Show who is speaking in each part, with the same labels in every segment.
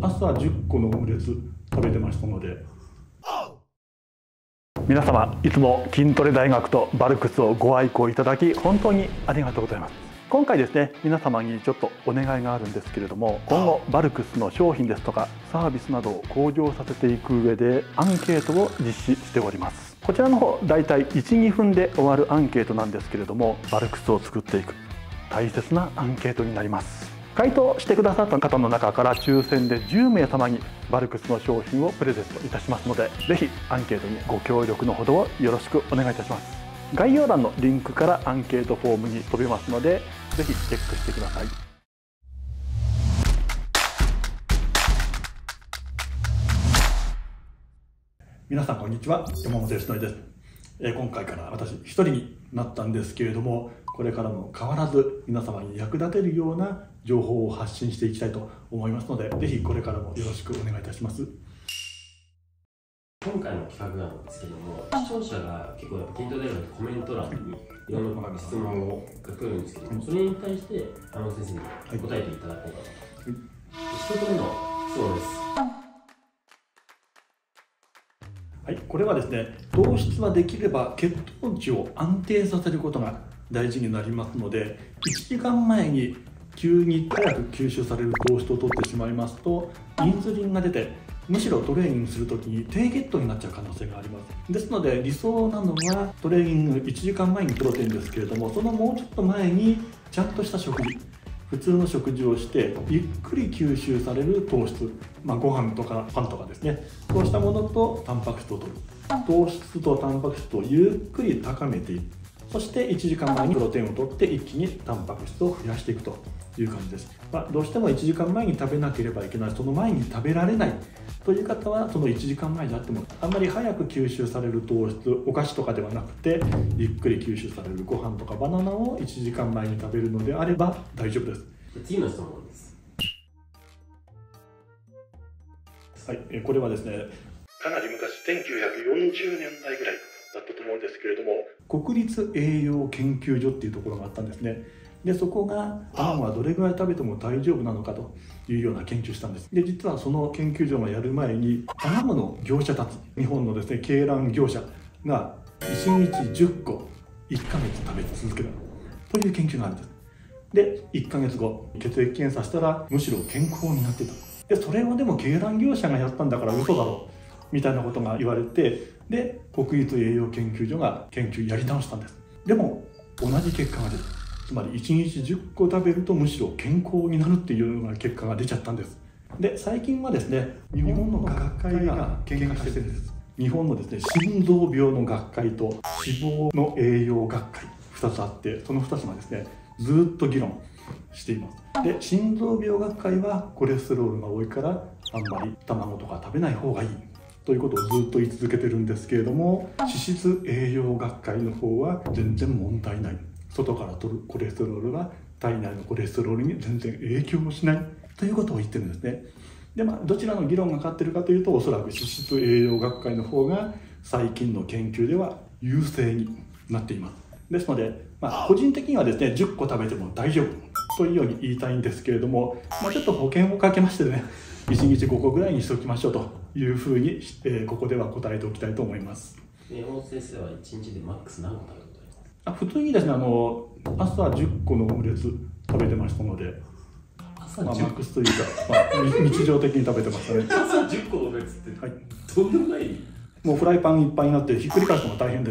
Speaker 1: 朝10個のオムレツ食べてましたので。
Speaker 2: 皆様いつも筋トレ大学とバルクスをご愛顧いただき本当にありがとうございます。今回ですね、皆様にちょっとお願いがあるんですけれども、今後バルクスの商品ですとかサービスなどを向上させていく上でアンケートを実施しております。こちらの方だいたい 1,2 分で終わるアンケートなんですけれども、バルクスを作っていく大切なアンケートになります。回答してくださった方の中から抽選で10名様にバルクスの商品をプレゼントいたしますので、ぜひアンケートにご協力のほどをよろしくお願いいたします。概要欄のリンクからアンケートフォームに飛べますので、ぜひチェックしてください。
Speaker 1: 皆さんこんにちは、山本義則です。今回から私一人になったんですけれども、これからも変わらず皆様に役立てるような情報を発信していきたいと思いますので、ぜひこれからもよろしくお願いいたします。
Speaker 3: 今回の企画なんですけども、視聴者が結構やっぱ筋トレのコメント欄にいろんな質問が来るんですけども、それに対して山本先生に答えていただこうかなと。1つ目の質問です。
Speaker 1: はい、これはですね、糖質はできれば血糖値を安定させることが大事になりますので、1時間前に急に早く吸収される糖質を取ってしまいますと、インスリンが出てむしろトレーニングするときに低血糖になっちゃう可能性があります。ですので理想なのはトレーニング1時間前にプロテインですけれども、そのもうちょっと前にちゃんとした食事、普通の食事をしてゆっくり吸収される糖質、ご飯とかパンとかですね、そうしたものとタンパク質を取る、糖質とタンパク質をゆっくり高めていく、そして1時間前にプロテインを取って一気にタンパク質を増やしていくという感じです。どうしても1時間前に食べなければいけない、その前に食べられないという方は、その1時間前であってもあんまり早く吸収される糖質、お菓子とかではなくてゆっくり吸収されるご飯とかバナナを1時間前に食べるのであれば大丈夫です。
Speaker 3: 次の質問です。
Speaker 1: はい、これはですね、かなり昔1940年代ぐらいだったと思うんですけれども、国立栄養研究所っていうところがあったんですね。でそこが卵はどれぐらい食べても大丈夫なのかというような研究をしたんです。で実はその研究所がやる前に卵の業者たち、日本のですね鶏卵業者が1日10個1ヶ月食べ続けたという研究があるんです。で1ヶ月後血液検査したらむしろ健康になってた。でそれはでも鶏卵業者がやったんだから嘘だろみたいなことが言われて、で国立栄養研究所が研究やり直したんです。でも同じ結果が出た。つまり1日10個食べるとむしろ健康になるっていうような結果が出ちゃったんです。で最近はですね、日本の学会が喧嘩してるんです。日本のですね心臓病の学会と脂肪の栄養学会2つあって、その2つがですねずっと議論しています。で心臓病学会はコレステロールが多いからあんまり卵とか食べない方がいいということをずっと言い続けてるんですけれども、脂質栄養学会の方は全然問題ない、外から取るコレステロールが体内のコレステロールに全然影響しないということを言ってるんですね。でどちらの議論が勝ってるかというと、おそらく脂質栄養学会の方が最近の研究では優勢になっています。ですので、個人的にはですね10個食べても大丈夫というように言いたいんですけれども、ちょっと保険をかけましてね、1日5個ぐらいにしておきましょうというふうに、ここでは答えておきたいと思います。
Speaker 3: 山本先生は1日でマックス何個食べることありますか？
Speaker 1: 普通にですね、朝10個のオムレツ食べてましたので、マックスというか、日常的に食べてましたね。
Speaker 3: 朝10個のオムレツって、
Speaker 1: はい、
Speaker 3: どんでもない。
Speaker 1: もうフライパンいっぱいになってひっくり返すのが大変です。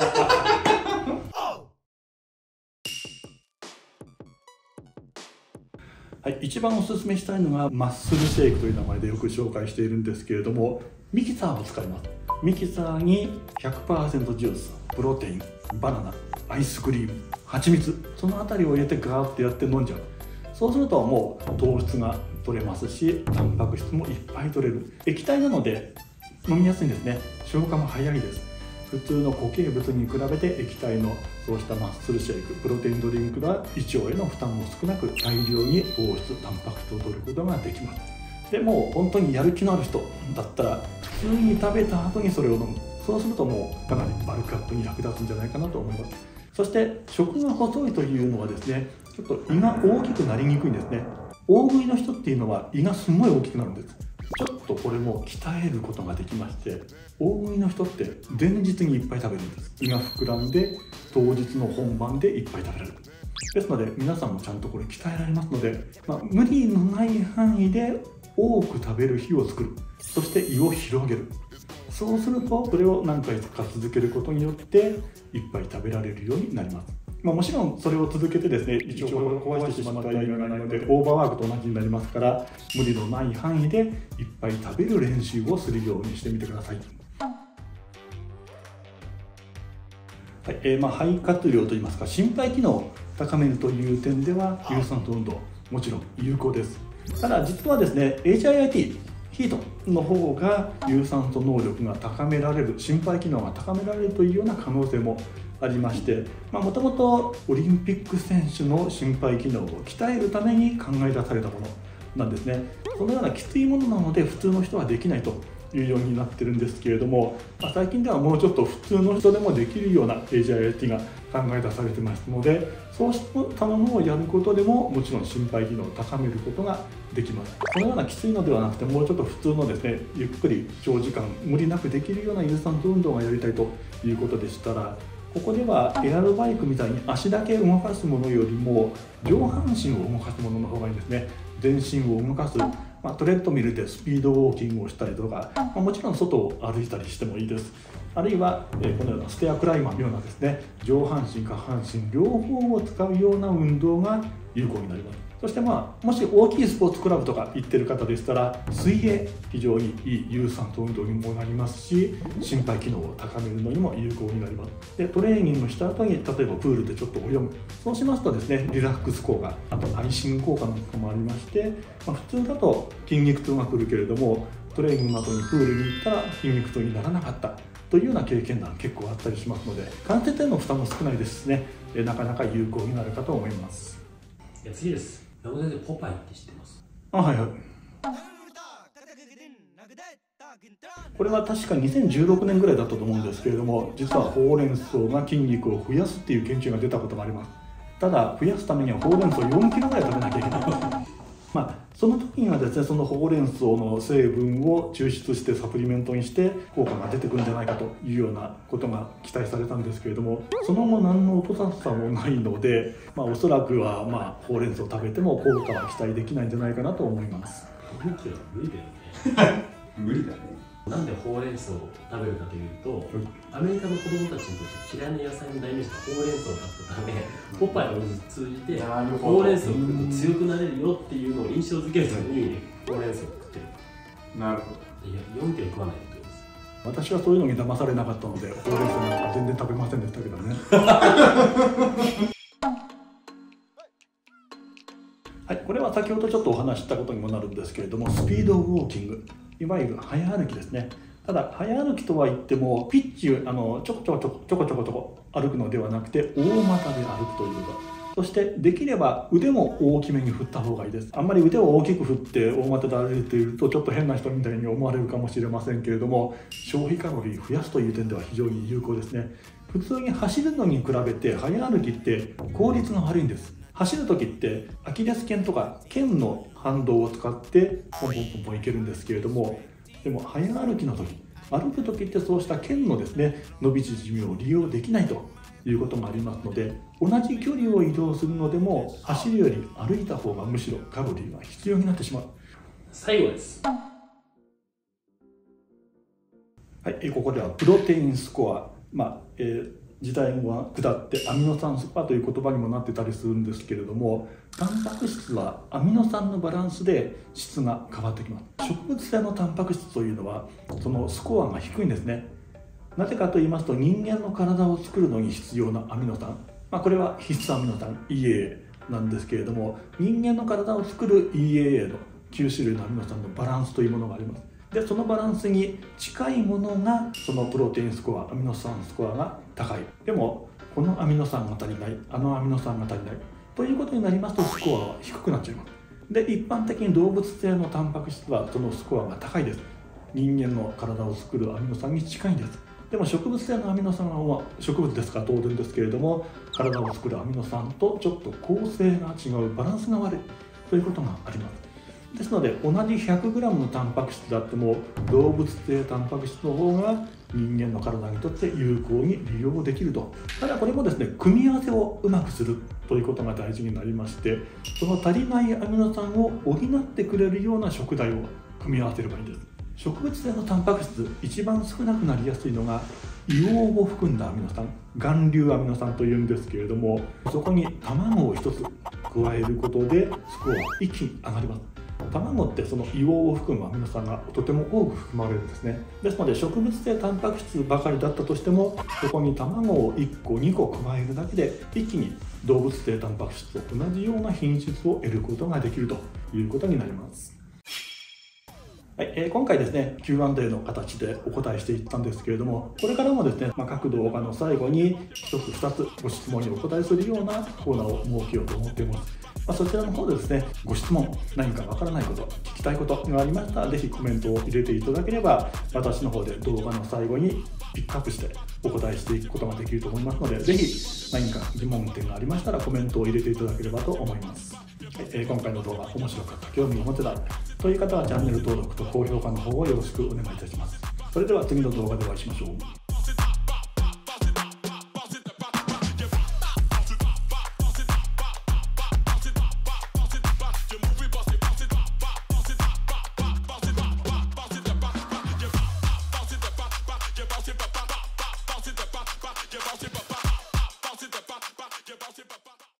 Speaker 1: はい、一番おすすめしたいのがマッスルシェイクという名前でよく紹介しているんですけれども、ミキサーを使います。ミキサーに 100% ジュース、プロテイン、バナナ、アイスクリーム、蜂蜜、そのあたりを入れてガーッてやって飲んじゃう。そうするともう糖質が取れますし、タンパク質もいっぱい取れる。液体なので飲みやすいんですね。消化も早いです。普通の固形物に比べて液体のそうしたマッスルシェイク、プロテインドリンクは胃腸への負担も少なく、大量に糖質、タンパク質を取ることができます。でもう本当にやる気のある人だったら普通に食べた後にそれを飲む。そうするともうかなりバルクアップに役立つんじゃないかなと思います。そして食が細いというのはですね、ちょっと胃が大きくなりにくいんですね。 大食いの人っていうのは胃がすごい大きくなるんです。ちょっとこれも鍛えることができまして、大食いの人って前日にいっぱい食べるんです。胃が膨らんで当日の本番でいっぱい食べられる。ですので皆さんもちゃんとこれ鍛えられますので、無理のない範囲で多く食べる日を作る。そして胃を広げる。そうするとそれを何回か続けることによっていっぱい食べられるようになります。もちろんそれを続けてですね、胃腸を壊してしまったら意味がないのでオーバーワークと同じになりますから、無理のない範囲でいっぱい食べる練習をするようにしてみてください。肺活量といいますか、心肺機能を高めるという点では有酸素運動もちろん有効です。ただ実はですね、 HIITヒートの方が有酸素能力が高められる、心肺機能が高められるというような可能性もありまして、もともとオリンピック選手の心肺機能を鍛えるために考え出されたものなんですね。そのようなきついものなので普通の人はできないというようになってるんですけれども、最近ではもうちょっと普通の人でもできるような HIIT が考え出されてますので、そうしたものをやることでももちろん心肺機能を高めることができます。このようなきついのではなくて、もうちょっと普通のですね、ゆっくり長時間無理なくできるような有酸素運動がやりたいということでしたら、ここではエアロバイクみたいに足だけ動かすものよりも上半身を動かすものの方がいいんですね。全身を動かす、トレッドミルでスピードウォーキングをしたりとか、もちろん外を歩いたりしてもいいです。あるいは、このようなステアクライマーのようなですね、上半身下半身両方を使うような運動が有効になります。そしてもし大きいスポーツクラブとか行ってる方でしたら、水泳非常にいい有酸素運動にもなりますし、心肺機能を高めるのにも有効になります。でトレーニングした後に例えばプールでちょっと泳ぐ、そうしますとですね、リラックス効果、あとアイシング効果なんかもありまして、普通だと筋肉痛が来るけれども、トレーニングの後にプールに行ったら筋肉痛にならなかったというような経験談結構あったりしますので、関節への負担も少ないですしね、なかなか有効になるかと思います。
Speaker 3: 次です。山本先生、ポパイって知ってます？
Speaker 1: はいはい。これは確か2016年ぐらいだったと思うんですけれども、実はほうれん草が筋肉を増やすっていう研究が出たことがあります。ただ増やすためにはほうれん草4キロぐらい食べなきゃいけないその時にはですね、そのほうれん草の成分を抽出してサプリメントにして効果が出てくるんじゃないかというようなことが期待されたんですけれども、その後何の音沙汰もないので、おそらくはほうれん草を食べても効果は期待できないんじゃないかなと思います。
Speaker 3: 4キロは無理だよね。
Speaker 4: 無理だね。
Speaker 3: なんでほうれん草を食べるかというと、アメリカの子供たちにとって嫌いな野菜の代名詞がほうれん草だったため、ポパイを通じてほうれん草を食うと強くなれるよっていうのを印象づけるためにほうれん草を食ってる。
Speaker 4: なるほど。
Speaker 3: いや、4キロ食わないってことです。
Speaker 1: 私はそういうのに騙されなかったので、ほうれん草なんか全然食べませんでしたけどね。はい、これは先ほどちょっとお話ししたことにもなるんですけれども、スピードウォーキング、いわゆる早歩きですね。ただ早歩きとは言ってもピッチちょこちょこ歩くのではなくて、大股で歩くということ。そしてできれば腕も大きめに振った方がいいです。あんまり腕を大きく振って大股で歩いているとちょっと変な人みたいに思われるかもしれませんけれども、消費カロリー増やすという点では非常に有効ですね。普通に走るのに比べて早歩きって効率が悪いんです。走る時ってアキレス腱とか腱の反動を使ってポンポンポンポンいけるんですけれども、でも早歩きの時、歩く時ってそうした腱のですね、伸び縮みを利用できないということがありますので、同じ距離を移動するのでも走るより歩いた方がむしろカロリーが必要になってしまう。
Speaker 3: 最後です。
Speaker 1: はい、ここではプロテインスコア、時代が下ってアミノ酸スコアという言葉にもなってたりするんですけれども、タンパク質はアミノ酸のバランスで質が変わってきます。植物性のタンパク質というのはそのスコアが低いんですね。なぜかと言いますと、人間の体を作るのに必要なアミノ酸、これは必須アミノ酸 EAA なんですけれども、人間の体を作る EAA の9種類のアミノ酸のバランスというものがあります。でそのバランスに近いものがそのプロテインスコア、アミノ酸スコアが高い。でもこのアミノ酸が足りない、あのアミノ酸が足りないということになりますと、スコアは低くなっちゃいます。で一般的に動物性のタンパク質はそのスコアが高いです。人間の体を作るアミノ酸に近いんです。でも植物性のアミノ酸は植物ですから当然ですけれども、体を作るアミノ酸とちょっと構成が違う、バランスが悪いということがあります。ですので同じ 100g のタンパク質であっても動物性タンパク質の方が人間の体にとって有効に利用できると。ただこれもですね、組み合わせをうまくするということが大事になりまして、その足りないアミノ酸を補ってくれるような食材を組み合わせればいいんです。植物性のタンパク質一番少なくなりやすいのが硫黄を含んだアミノ酸、含硫アミノ酸というんですけれども、そこに卵を1つ加えることでスコアは一気に上がります。卵ってその硫黄を含むアミノ酸がとても多く含まれるんですね。ですので植物性タンパク質ばかりだったとしても、そこに卵を1個2個加えるだけで一気に動物性タンパク質と同じような品質を得ることができるということになります。はい、今回ですね Q&A の形でお答えしていったんですけれども、これからもですね、各動画の最後に1つ2つご質問にお答えするようなコーナーを設けようと思っています。そちらの方でですね、ご質問、何かわからないこと、聞きたいことがありましたら、ぜひコメントを入れていただければ、私の方で動画の最後にピックアップしてお答えしていくことができると思いますので、ぜひ何か疑問点がありましたらコメントを入れていただければと思います。はい、今回の動画面白かった、興味を持てたという方はチャンネル登録と高評価の方をよろしくお願いいたします。それでは次の動画でお会いしましょう。